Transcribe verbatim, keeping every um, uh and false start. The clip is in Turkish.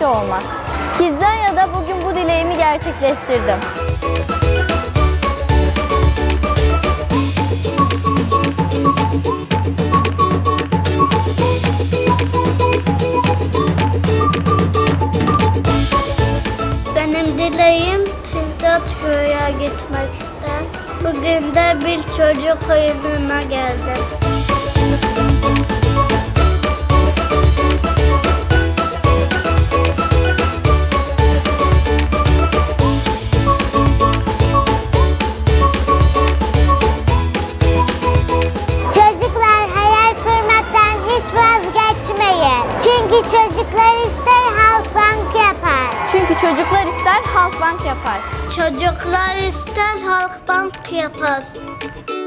kişi olmak. Kidzanya'da bugün bu dileğimi gerçekleştirdim. Benim dileğim Tiyatroya gitmekte. Bugün de bir çocuk oyununa geldim. Çocuklar, hayal kurmaktan hiç vazgeçmeyin. Çünkü çocuklar ister Halkbank yapar. Çünkü çocuklar ister Halkbank yapar. Çocuklar ister Halkbank yapar.